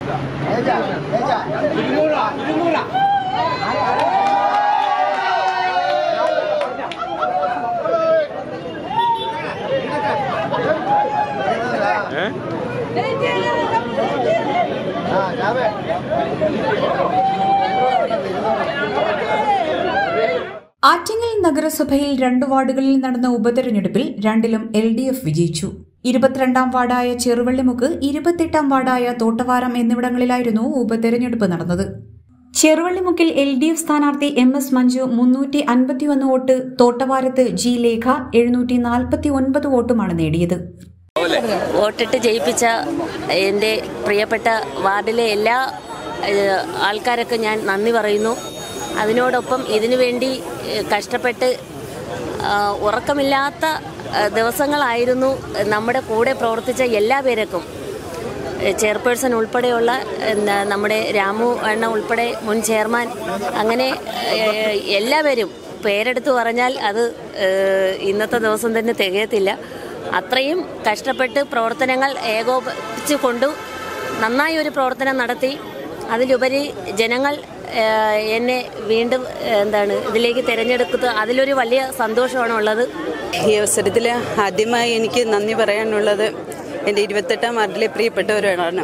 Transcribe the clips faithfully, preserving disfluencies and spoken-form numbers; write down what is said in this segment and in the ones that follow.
ആറ്റിങ്ങൽ നഗരസഭയിൽ രണ്ട് വാർഡുകളിൽ നടന്ന ഉപതെരഞ്ഞെടുപ്പിൽ രണ്ടിലും എൽ ഡി എഫ് വിജയിച്ചു. ഇരുപത്തിരണ്ടാം വാർഡായ ചെറുവള്ളിമുക്ക്, ഇരുപത്തെട്ടാം വാർഡായ തോട്ടവാരം എന്നിവിടങ്ങളിലായിരുന്നു ഉപതെരഞ്ഞെടുപ്പ് നടന്നത്. ചെറുവള്ളിമുക്കിൽ എൽ ഡി എഫ് സ്ഥാനാർത്ഥി എം എസ് മഞ്ജു മുന്നൂറ്റി അൻപത്തിയൊന്ന് വോട്ട്, തോട്ടവാരത്ത് ജി ലേഖ എഴുന്നൂറ്റി നാൽപ്പത്തി ഒൻപത് വോട്ടുമാണ് നേടിയത്. വോട്ടിട്ട് ജയിപ്പിച്ച എൻ്റെ പ്രിയപ്പെട്ട വാർഡിലെ എല്ലാ ആൾക്കാരൊക്കെ ഞാൻ നന്ദി പറയുന്നു. അതിനോടൊപ്പം ഇതിനുവേണ്ടി കഷ്ടപ്പെട്ട് ഉറക്കമില്ലാത്ത ദിവസങ്ങളായിരുന്നു നമ്മുടെ കൂടെ പ്രവർത്തിച്ച എല്ലാ പേർക്കും, ചെയർപേഴ്സൺ ഉൾപ്പെടെയുള്ള നമ്മുടെ രാമു അണ്ണ ഉൾപ്പെടെ മുൻ ചെയർമാൻ, അങ്ങനെ എല്ലാവരും പേരെടുത്ത് പറഞ്ഞാൽ അത് ഇന്നത്തെ ദിവസം തന്നെ തികയത്തില്ല. അത്രയും കഷ്ടപ്പെട്ട് പ്രവർത്തനങ്ങൾ ഏകോപിപ്പിച്ചു കൊണ്ടു നന്നായി ഒരു പ്രവർത്തനം നടത്തി. അതിലുപരി ജനങ്ങൾ എന്നെ വീണ്ടും എന്താണ് ഇതിലേക്ക് തിരഞ്ഞെടുക്കുന്നത്, അതിലൊരു വലിയ സന്തോഷമാണ് ഉള്ളത്. ഈ അവസരത്തിൽ ആദ്യമായി എനിക്ക് നന്ദി പറയാനുള്ളത് എൻ്റെ ഇരുപത്തെട്ടാം വാർഡിലെ പ്രിയപ്പെട്ടവരോടാണ്.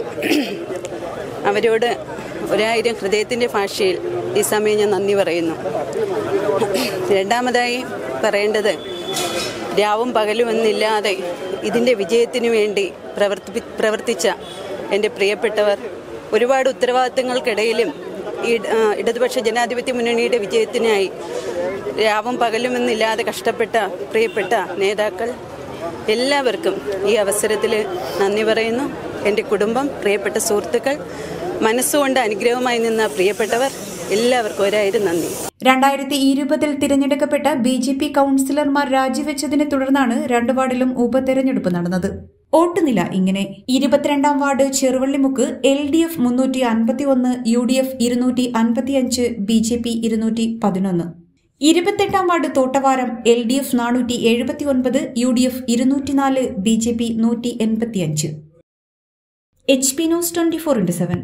അവരോട് ഒരായിരം ഹൃദയത്തിൻ്റെ ഭാഷയിൽ ഈ സമയം ഞാൻ നന്ദി പറയുന്നു. രണ്ടാമതായി പറയേണ്ടത്, രാവും പകലും എന്നില്ലാതെ ഇതിൻ്റെ വിജയത്തിനു വേണ്ടി പ്രവർത്തി പ്രവർത്തിച്ച എൻ്റെ പ്രിയപ്പെട്ടവർ, ഒരുപാട് ഉത്തരവാദിത്തങ്ങൾക്കിടയിലും ഈ ഇടതുപക്ഷ ജനാധിപത്യ മുന്നണിയുടെ വിജയത്തിനായി രാവും പകലുമെന്നില്ലാതെ കഷ്ടപ്പെട്ട പ്രിയപ്പെട്ട നേതാക്കൾ, എല്ലാവർക്കും ഈ അവസരത്തിൽ നന്ദി പറയുന്നു. എൻ്റെ കുടുംബം, പ്രിയപ്പെട്ട സുഹൃത്തുക്കൾ, മനസ്സുകൊണ്ട് അനുഗ്രഹമായി നിന്ന പ്രിയപ്പെട്ടവർ, എല്ലാവർക്കും ഒരായിരം നന്ദി. രണ്ടായിരത്തി ഇരുപതിൽ തിരഞ്ഞെടുക്കപ്പെട്ട ബി ജെ പി കൌൺസിലർമാർ രാജിവെച്ചതിനെ തുടർന്നാണ് രണ്ട് വാർഡിലും ഉപതെരഞ്ഞെടുപ്പ് നടന്നത്. വോട്ടുനില ഇങ്ങനെ: ഇരുപത്തിരണ്ടാം ward Cheruvallimukku L D F മുന്നൂറ്റി അൻപത്തി ഒന്ന്, യു ഡി എഫ് ഇരുന്നൂറ്റി അൻപത്തിയഞ്ച്, ബി ജെ പി ഇരുന്നൂറ്റി പതിനൊന്ന്. ഇരുപത്തെട്ടാം ward Thottavaram L D F നാനൂറ്റി എഴുപത്തി ഒൻപത്, യു ഡി എഫ് ഇരുന്നൂറ്റിനാല്, ബി ജെ പി നൂറ്റി എൺപത്തിയഞ്ച്. H P news twenty four into seven.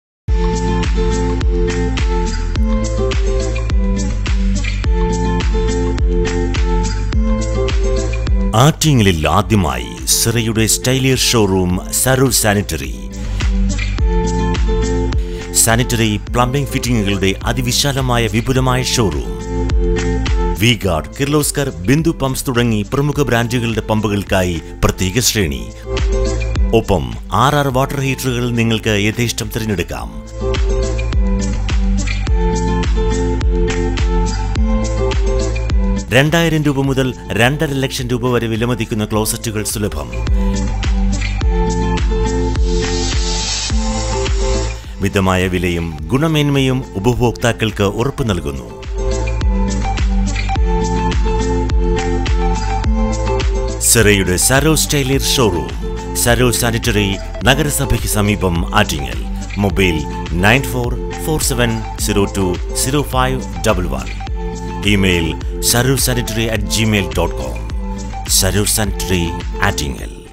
ആറ്റിങ്ങലിൽ ആദ്യമായി സിറയുടെ സ്റ്റൈലിയർ showroom Sarur sanitary. Sanitary plumbing ഫിറ്റിംഗുകളുടെ അതിവിശാലമായ വിപുലമായ showroom. V Guard, Kirloskar, Bindu pumps തുടങ്ങി പ്രമുഖ ബ്രാൻഡുകളുടെ പമ്പുകൾക്കായി പ്രത്യേക ശ്രേണി. ഒപ്പം ആർ ആർ വാട്ടർ ഹീറ്ററുകൾ നിങ്ങൾക്ക് യഥേഷ്ടം തിരഞ്ഞെടുക്കാം. രണ്ടായിരം രൂപ മുതൽ രണ്ടര ലക്ഷം രൂപ വരെ വിലമതിക്കുന്ന ക്ലോസറ്റുകൾ സുലഭം. മിതമായ വിലയും ഗുണമേന്മയും ഉപഭോക്താക്കൾക്ക് ഉറപ്പു നൽകുന്നു. സിറയുടെ സരോ സ്റ്റൈലിയർ ഷോറൂം, സരോ സാനിറ്ററി, നഗരസഭയ്ക്ക് സമീപം, Attingal. Mobile nine four four seven zero two zero five double one. Email sarursanitary at gmail dot com. Sarur Sanitary, Attingel.